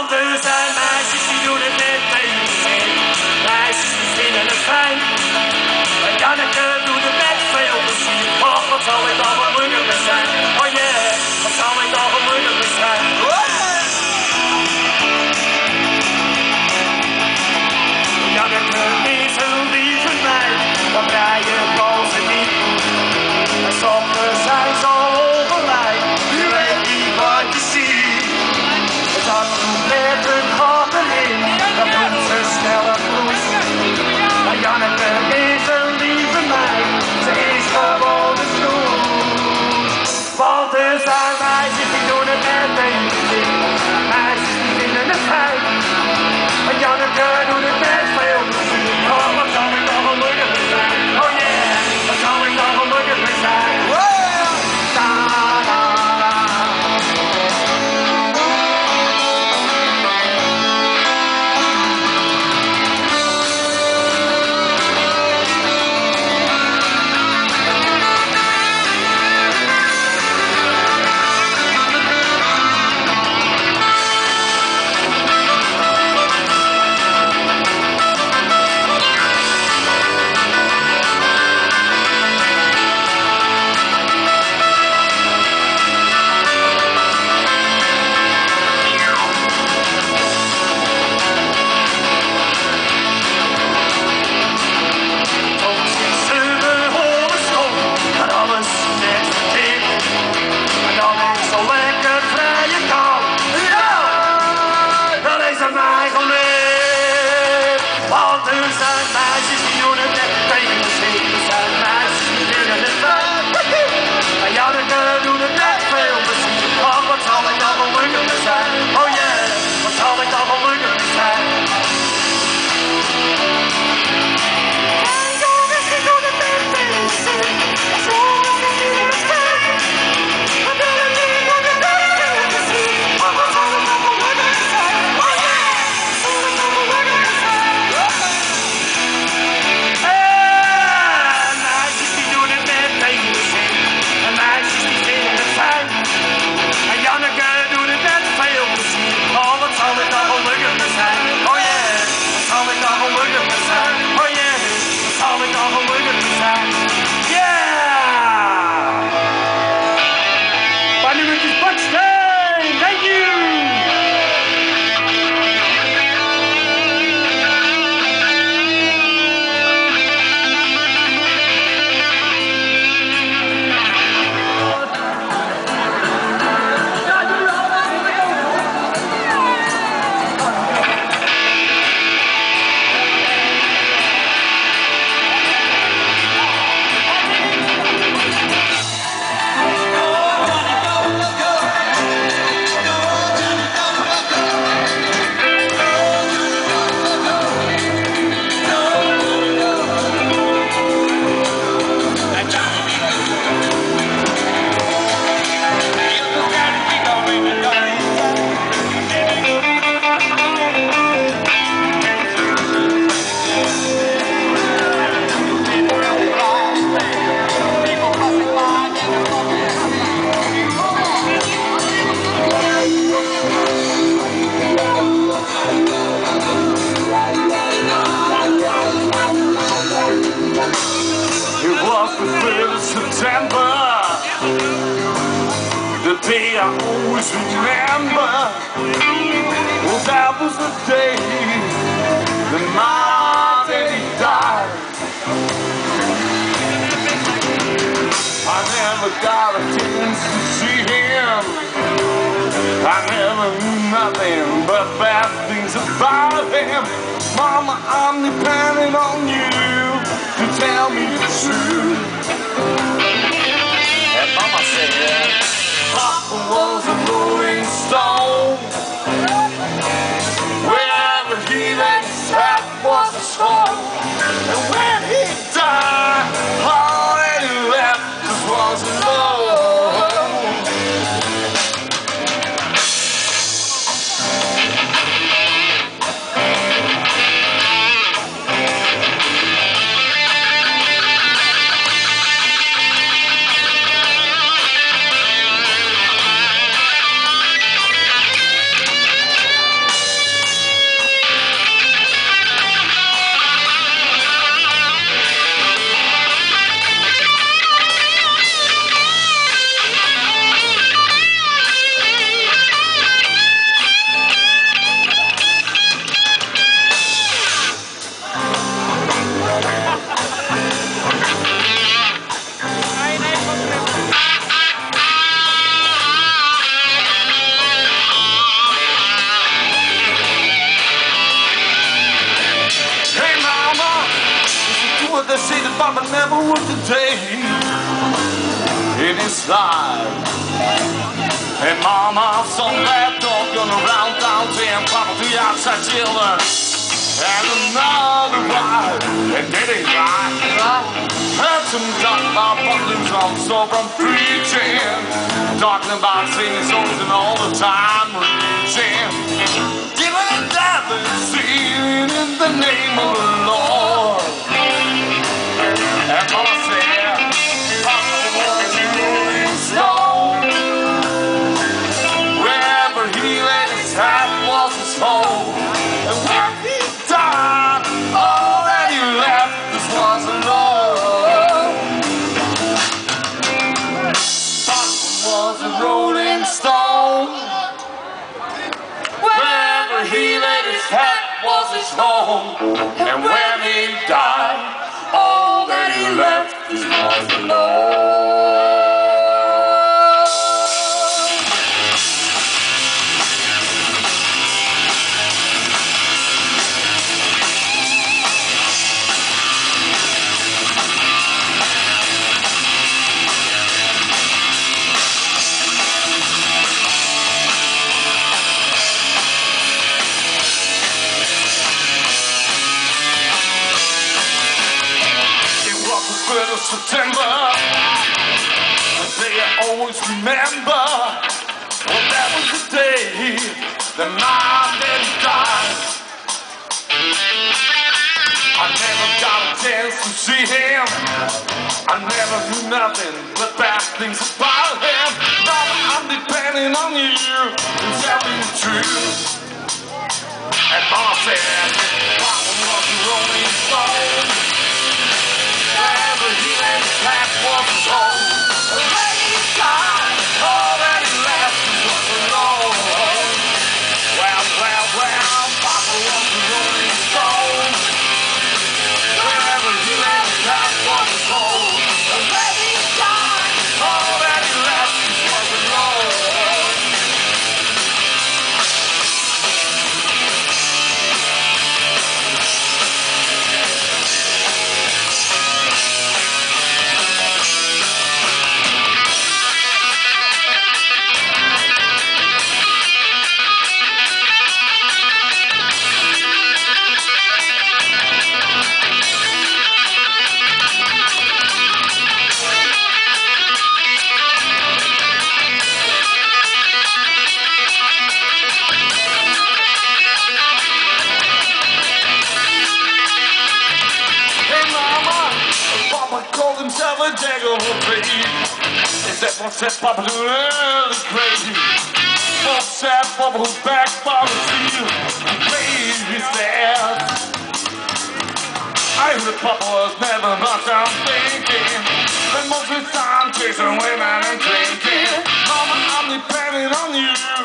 Want er zijn meisjes die doen het met plezier. Meisjes die vinden het fijn. En Janneke doet het met veel plezier. Oh, wat zal ik dan gelukkig zijn. Oh yeah, wat zal ik dan gelukkig zijn. Janneke is een lieve meid. Wat rijden boze niet. En soms zijn ze ongelijk. Je weet niet wat je ziet. Dat doet met hun hart erin. Dat doet ze sneller bloed. Maar Janneke is een lieve meid. Ze is gewoon een snoer. Want er zijn meisjes die doen het met plezier. Meisjes die vinden het fijn. Maar Janneke doet het met veel plezier. Oh, wat zal ik dan gelukkig zijn. Oh yeah, wat zal ik dan gelukkig zijn. day I always remember. Well, that was the day, the night that he died. I never got a chance to see him. I never knew nothing but bad things about him. Mama, I'm depending on you to tell me the truth. And Mama said, Papa was a rolling stone. Wherever he laid his hat was a stone. And when he died, all that he left just was alone. but they say that Papa never worked a day in his life. And Mama, some bad dog gonna round down saying Papa to the outside children and another ride. And did he right? Heard some talk about buttons on so from preaching, talking about singing songs and all the time reaching, giving a death and singing in the name of the Lord. And Mama said, Papa was a rolling stone. Wherever he laid his hat was his home. And when he died, all that he left us was alone. Papa was a rolling stone. Wherever he laid his hat was his home. And when he died, all that he left us was alone. September, the day I always remember. Well, that was the day that my daddy died. I never got a chance to see him. I never knew nothing but bad things about him. Now I'm depending on you to tell me the truth. And Mama said, Papa was a rolling stone. Wherever he laid his hat was his home. And when he died, all that he left was alone. Well, Papa was a rolling stone. Wherever he laid his hat was his home. And when he died, all that he left was alone. Called himself a jackal baby. Is that what set Papa to early crazy? What set Papa who's back by the field? Baby's dead. I heard that Papa was never much I'm thinking. Spent most of his time chasing women and drinking. Mama, I'm depending on you